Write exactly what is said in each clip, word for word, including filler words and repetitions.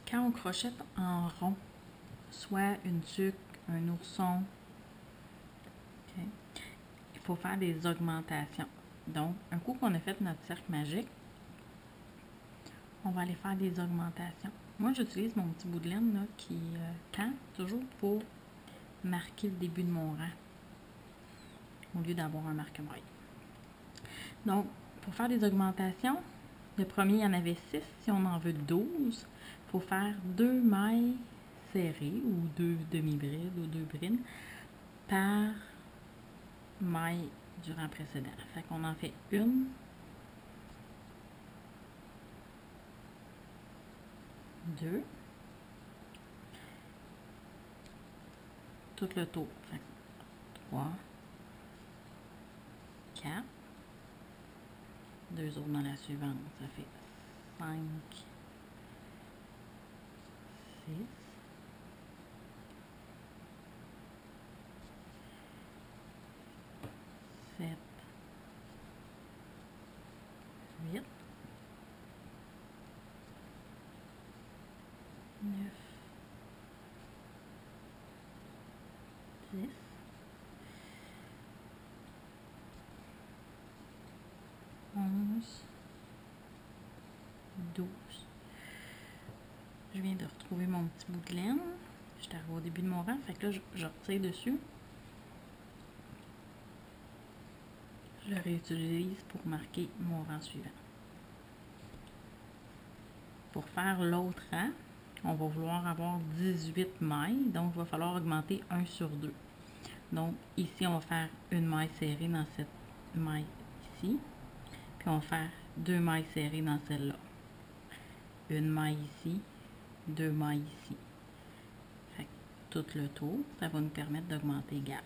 Quand on crochette en rond, soit une tuque, un ourson, okay, il faut faire des augmentations. Donc, un coup qu'on a fait notre cercle magique, on va aller faire des augmentations. Moi, j'utilise mon petit bout de laine là, qui euh, tend toujours pour marquer le début de mon rang, au lieu d'avoir un marque-maille. Donc, pour faire des augmentations, le premier, il y en avait six. Si on en veut douze, il faut faire deux mailles serrées ou deux demi-brides ou deux brides par maille du rang précédent. Fait qu'on en fait une, deux, tout le tour. Fait trois, quatre, deux autres dans la suivante. Ça fait cinq, six, sept, huit, neuf, dix, onze, douze. Je viens de retrouver mon petit bout de laine. J'étais arrivée au début de mon rang, fait que là, je, je retire dessus. Je le réutilise pour marquer mon rang suivant. Pour faire l'autre rang, on va vouloir avoir dix-huit mailles, donc il va falloir augmenter un sur deux. Donc ici, on va faire une maille serrée dans cette maille ici, puis on va faire deux mailles serrées dans celle-là. Une maille ici, deux mailles ici. Fait que tout le tour, ça va nous permettre d'augmenter égal.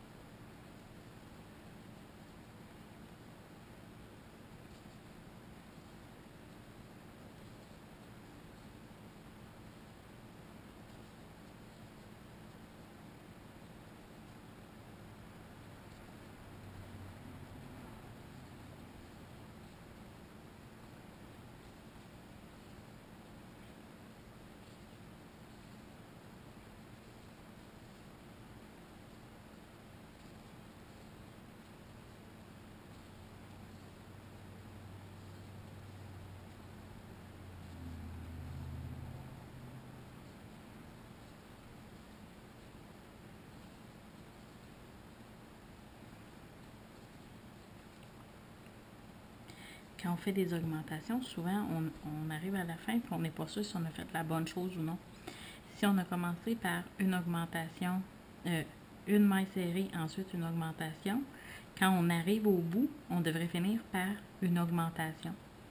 Quand on fait des augmentations, souvent, on, on arrive à la fin et on n'est pas sûr si on a fait la bonne chose ou non. Si on a commencé par une augmentation, euh, une maille serrée, ensuite une augmentation, quand on arrive au bout, on devrait finir par une augmentation.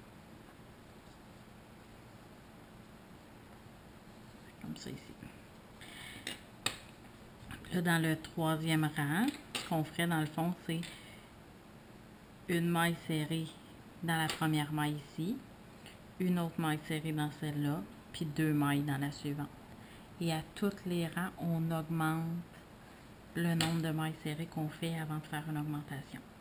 Comme ça ici. Là, dans le troisième rang, ce qu'on ferait dans le fond, c'est une maille serrée dans la première maille ici, une autre maille serrée dans celle-là, puis deux mailles dans la suivante. Et à tous les rangs, on augmente le nombre de mailles serrées qu'on fait avant de faire une augmentation.